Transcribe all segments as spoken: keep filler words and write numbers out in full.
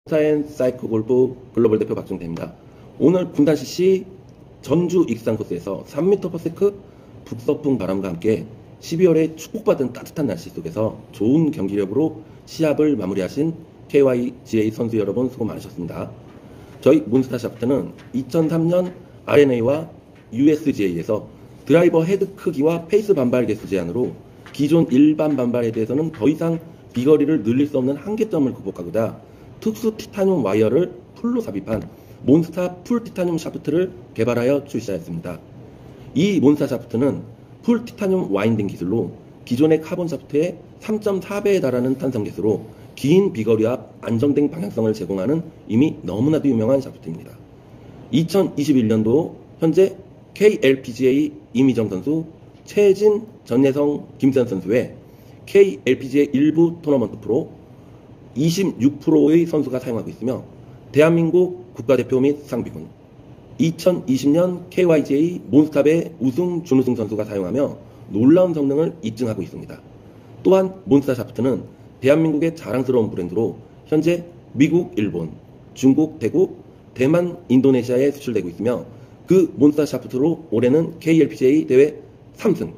사이코 골프 글로벌 대표 박종대입니다. 오늘 군단 씨씨 전주 익산 코스에서 삼 미터 퍼 세컨드 북서풍 바람과 함께 십이월에 축복받은 따뜻한 날씨 속에서 좋은 경기력으로 시합을 마무리하신 케이와이지에이 선수 여러분 수고 많으셨습니다. 저희 몬스타 샤프트는 이천삼 년 알엔에이와 유에스지에이에서 드라이버 헤드 크기와 페이스 반발 개수 제한으로 기존 일반 반발에 대해서는 더 이상 비거리를 늘릴 수 없는 한계점을 극복하고자 특수 티타늄 와이어를 풀로 삽입한 몬스타 풀 티타늄 샤프트를 개발하여 출시하였습니다. 이 몬스타 샤프트는 풀 티타늄 와인딩 기술로 기존의 카본 샤프트의 삼 점 사 배에 달하는 탄성 개수로 긴 비거리와 안정된 방향성을 제공하는 이미 너무나도 유명한 샤프트입니다. 이천이십일 년도 현재 케이엘피지에이 이미정 선수, 최진, 전예성, 김선 선수의 케이엘피지에이 일부 토너먼트 프로 이십육 퍼센트의 선수가 사용하고 있으며 대한민국 국가대표 및 상비군, 이천이십 년 케이와이지에이 몬스탑의 우승, 준우승 선수가 사용하며 놀라운 성능을 입증하고 있습니다. 또한 몬스타 샤프트는 대한민국의 자랑스러운 브랜드로 현재 미국, 일본, 중국, 태국, 대만, 인도네시아에 수출되고 있으며 그 몬스타 샤프트로 올해는 케이엘피지에이 대회 삼 승,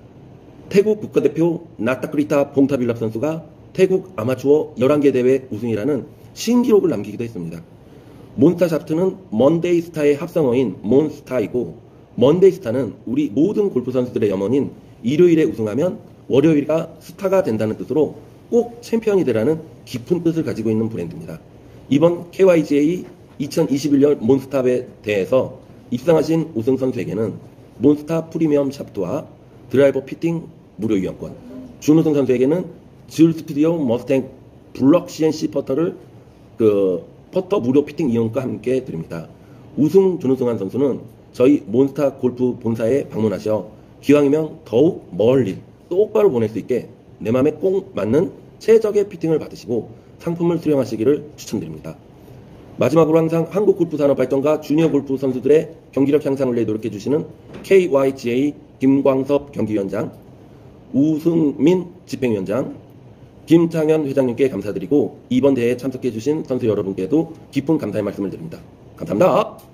태국 국가대표 나타크리타 봉타빌랍 선수가 태국 아마추어 열한 개 대회 우승이라는 신기록을 남기기도 했습니다. 몬스타 샤프트는 먼데이스타의 합성어인 몬스타이고, 먼데이스타는 우리 모든 골프 선수들의 염원인 일요일에 우승하면 월요일가 스타가 된다는 뜻으로 꼭 챔피언이 되라는 깊은 뜻을 가지고 있는 브랜드입니다. 이번 케이와이지에이 이천이십일 년 몬스탑에 대해서 입상하신 우승 선수에게는 몬스타 프리미엄 샤프트와 드라이버 피팅 무료 이용권, 준우승 선수에게는 줄 스튜디오 머스탱 블럭 씨엔씨 퍼터를 그 퍼터 무료 피팅 이용과 함께 드립니다. 우승, 준우승한 선수는 저희 몬스타 골프 본사에 방문하셔 기왕이면 더욱 멀리 똑바로 보낼 수 있게 내 맘에 꼭 맞는 최적의 피팅을 받으시고 상품을 수령하시기를 추천드립니다. 마지막으로 항상 한국 골프 산업 발전과 주니어 골프 선수들의 경기력 향상을 위해 노력해 주시는 케이와이지에이 김광섭 경기위원장, 우승민 집행위원장, 김창현 회장님께 감사드리고 이번 대회에 참석해 주신 선수 여러분께도 깊은 감사의 말씀을 드립니다. 감사합니다.